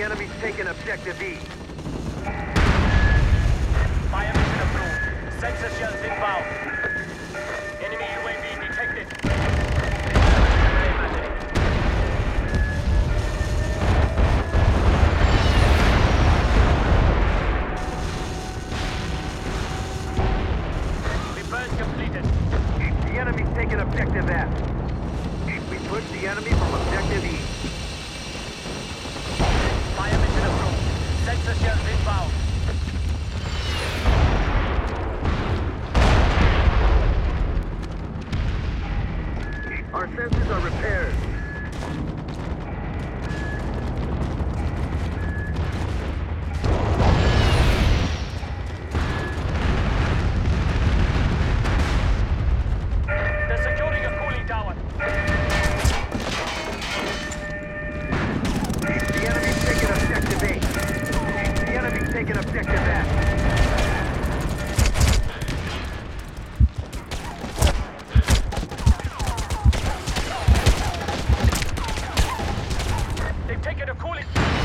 The enemy's taking objective E. Fire mission approved. Sensor shells inbound. Enemy UAV detected. Gray battery. Repair completed. The enemy's taking objective F. We push the enemy from objective E. Fire mission approved. Sensor shells inbound. Our sensors are repaired. They're securing a cooling tower. The enemy's taking objective A. The enemy's taking objective F. They've taken a cooling.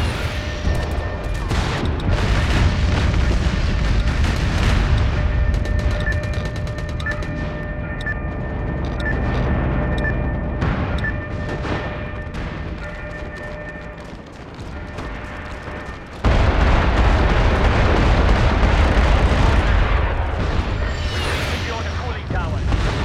Secure the cooling tower.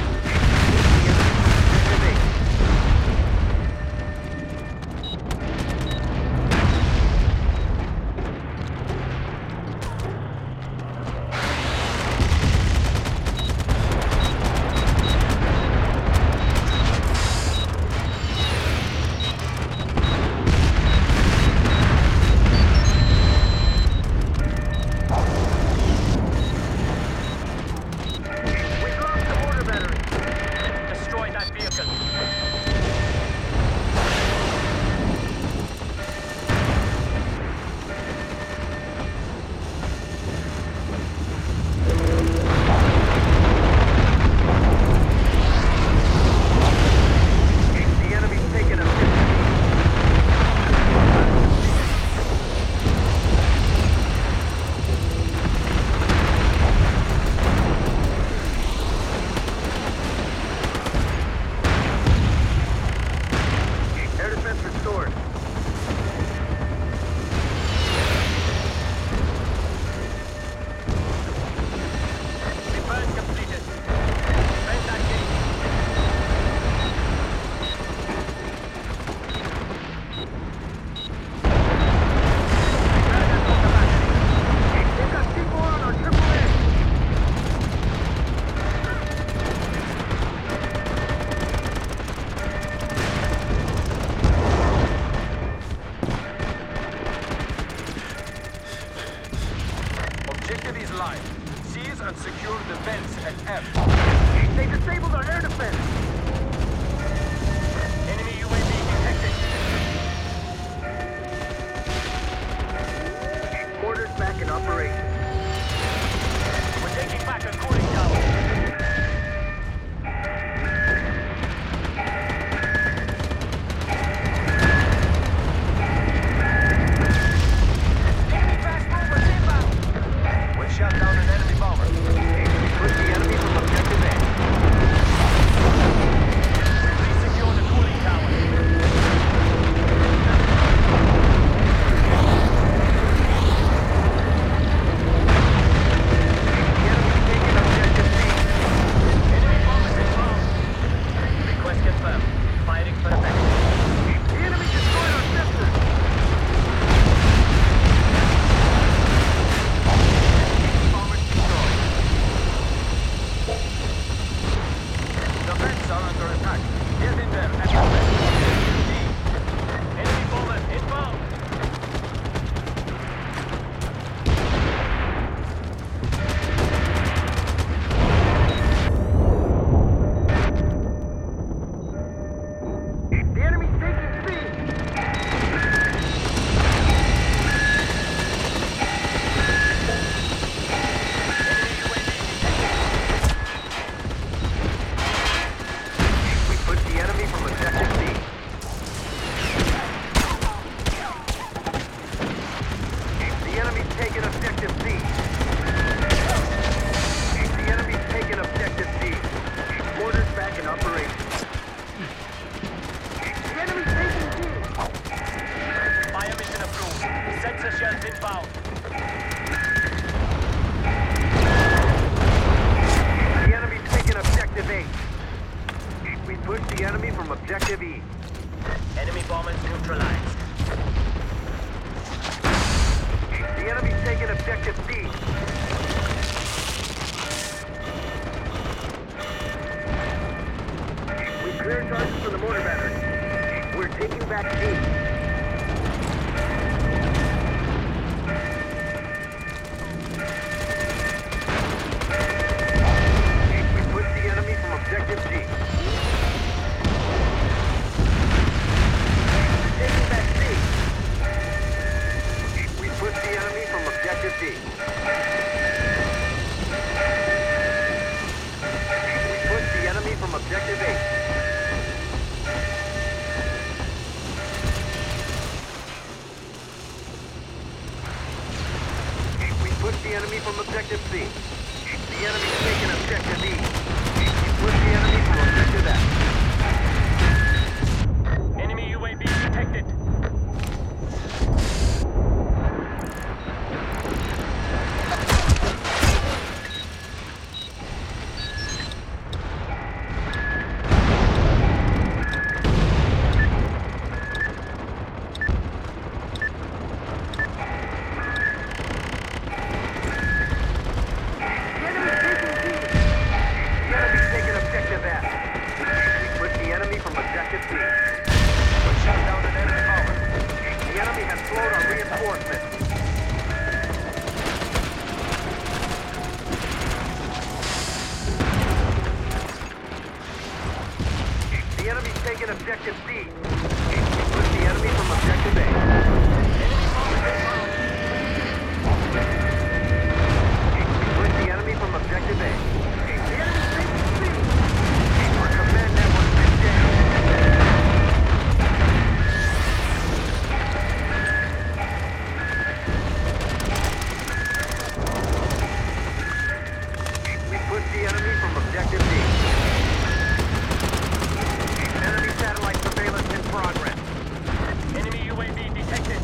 We lost the mortar battery. Destroy that vehicle. The enemy's taking objective E. Air defense restored. Repairs completed. Defend that gate. Repair that mortar battery. They've got people on our AAA. Objective is live. Seize and secure the vents at F. They disabled our air defense. Enemy UAV detected. Mortars back in operation. We're taking back a cooling tower. Enemy fast movers inbound. We shot down an enemy bomber. Push the enemy from objective A. Please secure the cooling tower. The enemy's taking objective B. Enemy bombers inbound. Request confirmed. Firing for effect. The enemy destroyed our sensors. Bombers destroyed. The vents are under attack. Get in there and protect D. Enemy bomber inbound. The enemy's taking C. Enemy UAV detected. We push the enemy from objective B. pushed the enemy from objective E. Enemy bombers neutralized. The enemy's taking objective D. We cleared targets for the mortar battery. We're taking back D. Objective G. Taking back C. We pushed the enemy from objective D. We pushed the enemy from objective A. We pushed the enemy from objective C. The enemy's taking objective E. Push the enemy from objective F. Enemy UAV detected. Objective C. We push the enemy from objective A. We push the enemy from objective A. The enemy's taking C. Our command network's been down. We push the enemy from objective D. Satellite surveillance in progress. Enemy UAV detected.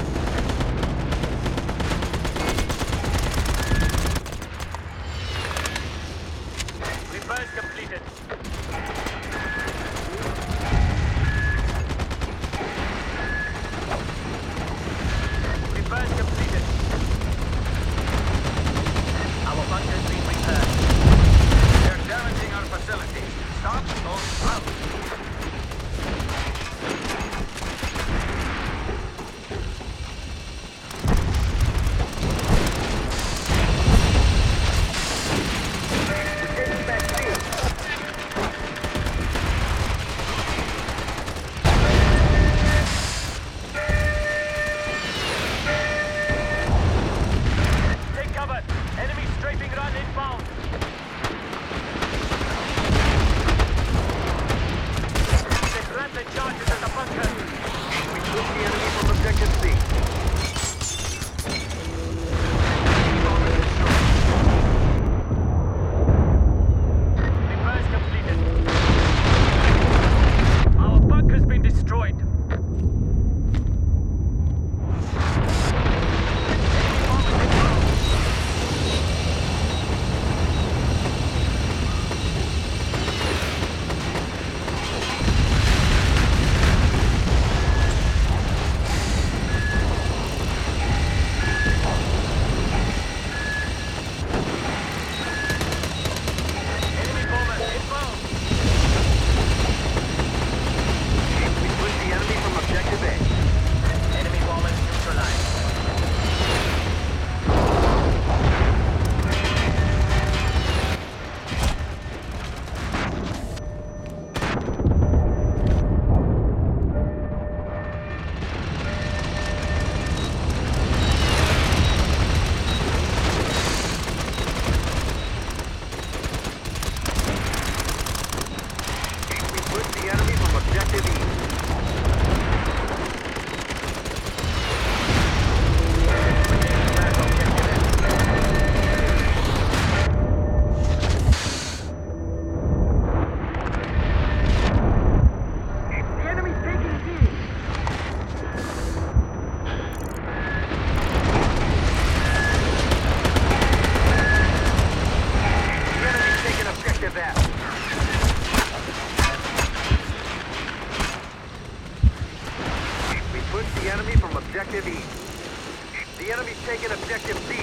objective E. The enemy's taken objective B.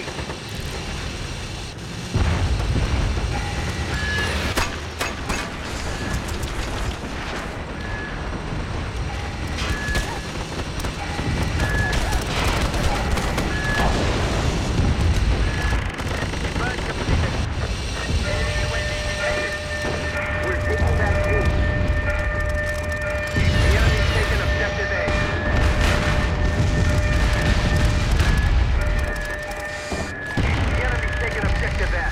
We're taking back B. The enemy's taken objective A. The enemy's taken objective F.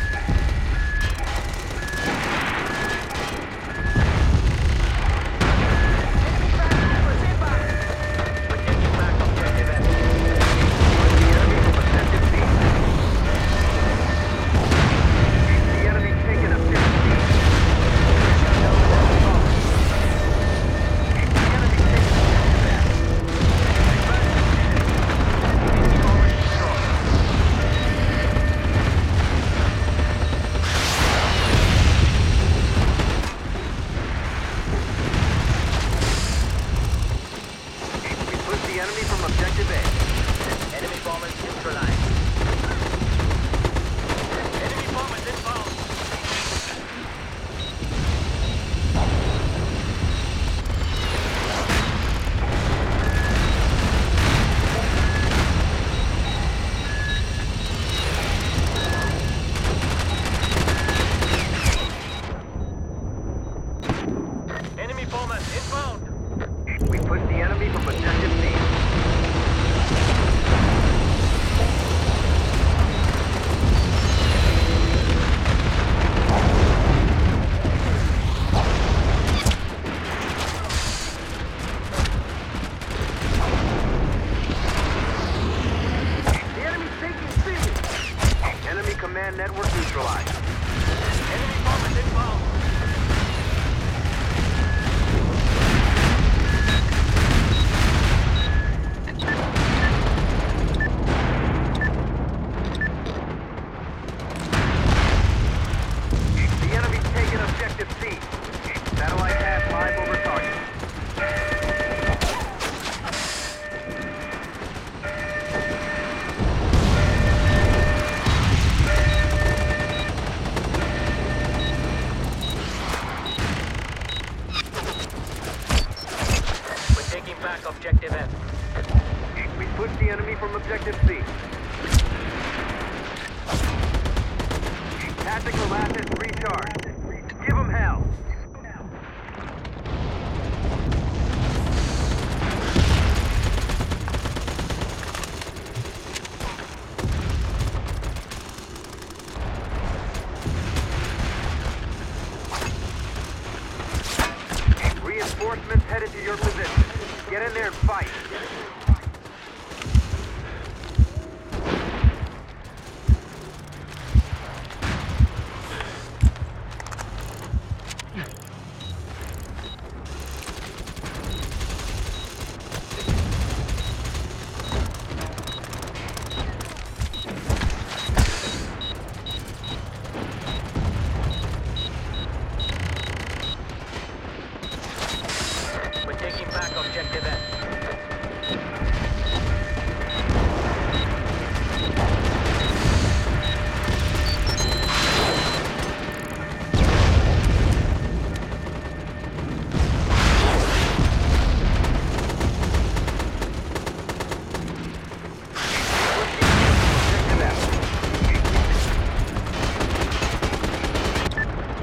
We're taking back objective F. The enemy from objective B. The enemy's taken objective B. The enemy's taken objective F. We push the enemy from objective A. Enemy bombers neutralized. Enemy bombers inbound. Enemy bombers inbound. We push the enemy from objective C. The enemy's taking C. Enemy command network neutralized. Enemy bombers inbound. The enemy's taken objective C. Satellite pass live over target. We're taking back objective F. We push the enemy from objective C. Tactical assets recharged. Give them hell. Reinforcements headed to your position. Get in there and fight. We're taking back objective F.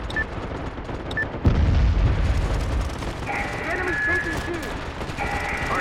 The enemy's taking C.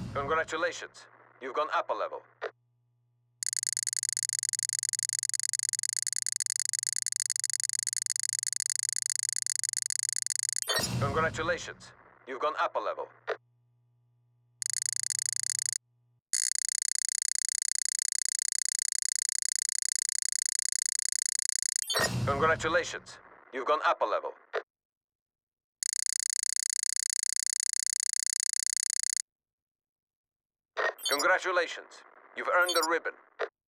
Congratulations. You've gone up a level. Congratulations. You've gone up a level. Congratulations. You've gone up a level. Congratulations. You've earned a ribbon.